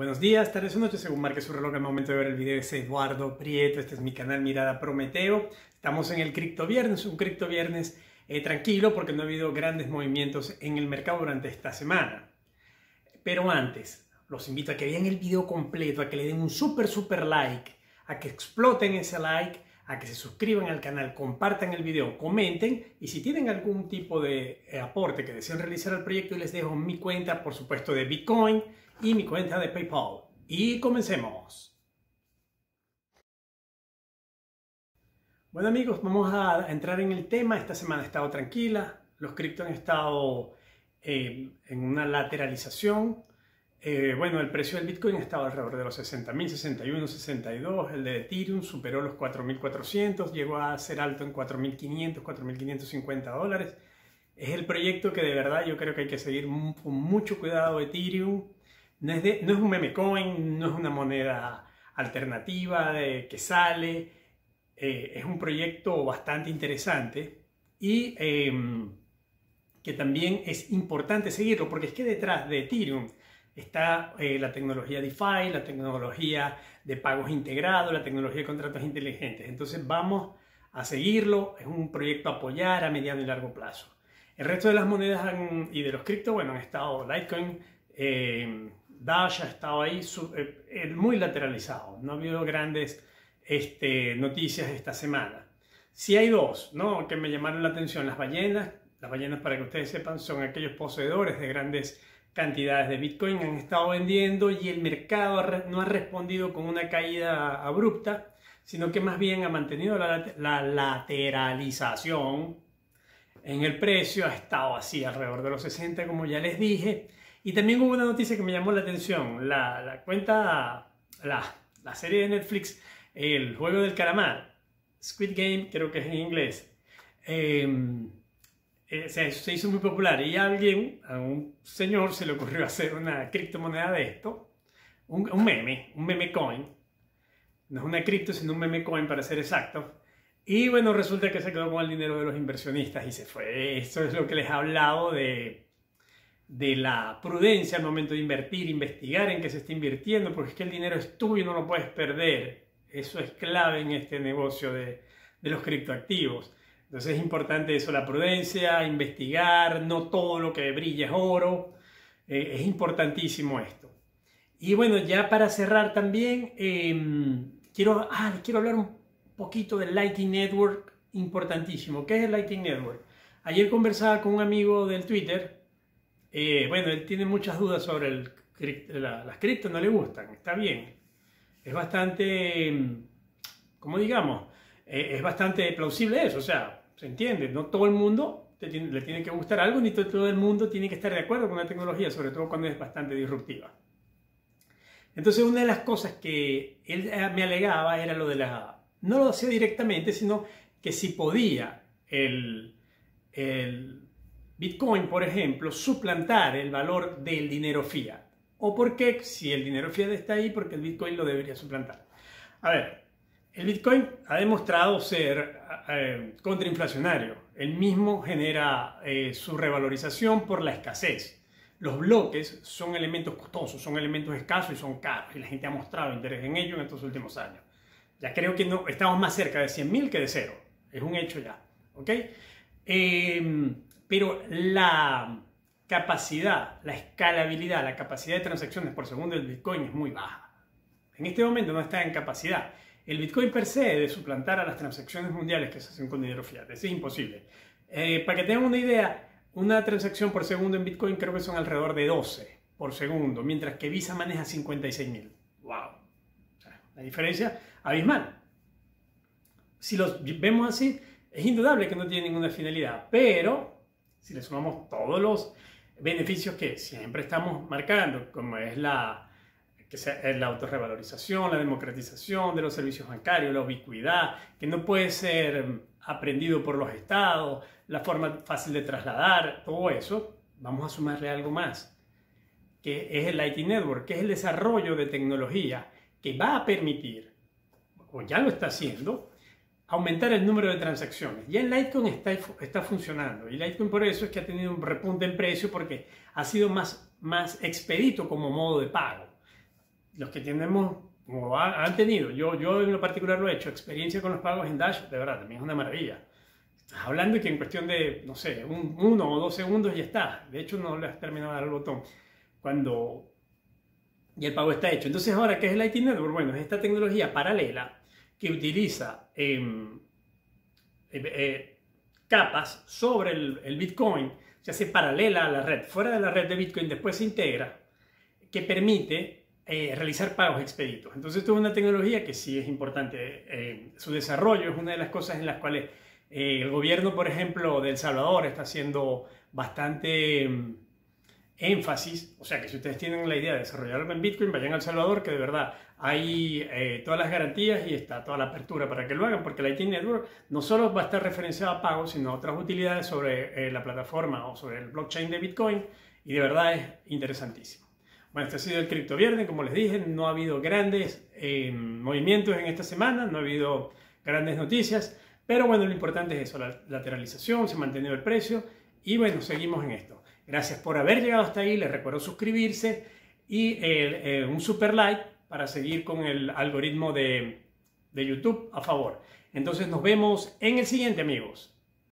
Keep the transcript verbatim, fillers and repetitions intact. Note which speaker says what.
Speaker 1: Buenos días, tardes o noches, según marque su reloj al momento de ver el video. Es Eduardo Prieto, este es mi canal Mirada Prometeo. Estamos en el Cripto Viernes, un Cripto Viernes eh, tranquilo porque no ha habido grandes movimientos en el mercado durante esta semana. Pero antes, los invito a que vean el video completo, a que le den un súper, súper like, a que exploten ese like, a que se suscriban al canal, compartan el video, comenten y si tienen algún tipo de eh, aporte que deseen realizar al proyecto, les dejo mi cuenta, por supuesto, de Bitcoin y mi cuenta de PayPal. Y comencemos. Bueno amigos, vamos a entrar en el tema. Esta semana ha estado tranquila, los criptos han estado eh, en una lateralización. Eh, bueno, el precio del Bitcoin ha estado alrededor de los sesenta mil, sesenta y uno, sesenta y dos. El de Ethereum superó los cuatro mil cuatrocientos, llegó a ser alto en cuatro mil quinientos, cuatro mil quinientos cincuenta dólares. Es el proyecto que de verdad yo creo que hay que seguir con mucho cuidado. Ethereum no es, de, no es un meme coin, no es una moneda alternativa de, que sale. Eh, es un proyecto bastante interesante y eh, que también es importante seguirlo porque es que detrás de Ethereum está eh, la tecnología DeFi, la tecnología de pagos integrados, la tecnología de contratos inteligentes. Entonces vamos a seguirlo, es un proyecto a apoyar a mediano y largo plazo. El resto de las monedas han, y de los criptos, bueno, han estado Litecoin, eh, Dash ha estado ahí sub, eh, muy lateralizado. No ha habido grandes este, noticias esta semana. Sí hay dos, ¿no?, que me llamaron la atención. Las ballenas, las ballenas, para que ustedes sepan, son aquellos poseedores de grandes cantidades de Bitcoin, han estado vendiendo y el mercado no ha respondido con una caída abrupta, sino que más bien ha mantenido la, la lateralización en el precio. Ha estado así alrededor de los sesenta, como ya les dije. Y también hubo una noticia que me llamó la atención, la, la cuenta, la, la serie de Netflix, El Juego del Calamar, Squid Game, creo que es en inglés, eh, Eh, se, se hizo muy popular y a alguien, a un señor, se le ocurrió hacer una criptomoneda de esto, un, un meme, un meme coin. No es una cripto, sino un meme coin para ser exacto. Y bueno, resulta que se quedó con el dinero de los inversionistas y se fue. Eso es lo que les he hablado de, de la prudencia al momento de invertir, investigar en qué se está invirtiendo, porque es que el dinero es tuyo y no lo puedes perder. Eso es clave en este negocio de, de los criptoactivos. Entonces es importante eso, la prudencia, investigar, no todo lo que brilla es oro, eh, es importantísimo esto. Y bueno, ya para cerrar también, eh, quiero, ah, quiero hablar un poquito del Lightning Network, importantísimo. ¿Qué es el Lightning Network? Ayer conversaba con un amigo del Twitter, eh, bueno, él tiene muchas dudas sobre el, la, las criptos, no le gustan, está bien. Es bastante, como digamos, es bastante plausible eso, o sea, se entiende, no todo el mundo te tiene, le tiene que gustar algo, ni todo el mundo tiene que estar de acuerdo con la tecnología, sobre todo cuando es bastante disruptiva. Entonces una de las cosas que él me alegaba era lo de la, no lo hacía directamente, sino que si podía el, el Bitcoin, por ejemplo, suplantar el valor del dinero fiat. O por qué, si el dinero fiat está ahí, porque el Bitcoin lo debería suplantar. A ver, el Bitcoin ha demostrado ser eh, contrainflacionario. Él mismo genera eh, su revalorización por la escasez. Los bloques son elementos costosos, son elementos escasos y son caros. Y la gente ha mostrado interés en ello en estos últimos años. Ya creo que no, estamos más cerca de cien mil que de cero. Es un hecho ya. ¿Ok? Eh, pero la capacidad, la escalabilidad, la capacidad de transacciones por segundo del Bitcoin es muy baja. En este momento no está en capacidad. El Bitcoin per se de suplantar a las transacciones mundiales que se hacen con dinero fiat. Eso es imposible. Eh, para que tengan una idea, una transacción por segundo en Bitcoin creo que son alrededor de doce por segundo, mientras que Visa maneja cincuenta y seis mil. ¡Wow! O sea, la diferencia abismal. Si los vemos así, es indudable que no tiene ninguna finalidad, pero si le sumamos todos los beneficios que siempre estamos marcando, como es la... que sea la autorrevalorización, la democratización de los servicios bancarios, la ubicuidad, que no puede ser aprendido por los estados, la forma fácil de trasladar, todo eso, vamos a sumarle algo más, que es el Lightning Network, que es el desarrollo de tecnología que va a permitir, o ya lo está haciendo, aumentar el número de transacciones. Ya el Litecoin está, está funcionando, y Litecoin por eso es que ha tenido un repunte en precio, porque ha sido más, más expedito como modo de pago. los que tenemos, o han tenido, yo, yo en lo particular lo he hecho, experiencia con los pagos en Dash, de verdad, también es una maravilla. Estás hablando de que en cuestión de, no sé, un, uno o dos segundos ya está. De hecho, no le has terminado de dar el botón cuando ya el pago está hecho. Entonces, ahora, ¿qué es el I T Network? Bueno, es esta tecnología paralela que utiliza eh, eh, eh, capas sobre el, el Bitcoin, se hace paralela a la red, fuera de la red de Bitcoin, después se integra, que permite eh, realizar pagos expeditos. Entonces, esto es una tecnología que sí es importante. Eh, su desarrollo es una de las cosas en las cuales Eh, el gobierno, por ejemplo, de El Salvador está haciendo bastante eh, énfasis, o sea que si ustedes tienen la idea de desarrollarlo en Bitcoin, vayan a El Salvador, que de verdad hay eh, todas las garantías y está toda la apertura para que lo hagan, porque la I T Network no solo va a estar referenciada a pagos, sino a otras utilidades sobre eh, la plataforma o sobre el blockchain de Bitcoin, y de verdad es interesantísimo. Bueno, este ha sido el Cripto Viernes, como les dije, no ha habido grandes eh, movimientos en esta semana, no ha habido grandes noticias. Pero bueno, lo importante es eso, la lateralización, se ha mantenido el precio y bueno, seguimos en esto. Gracias por haber llegado hasta ahí, les recuerdo suscribirse y eh, eh, un super like para seguir con el algoritmo de, de YouTube a favor. Entonces nos vemos en el siguiente, amigos.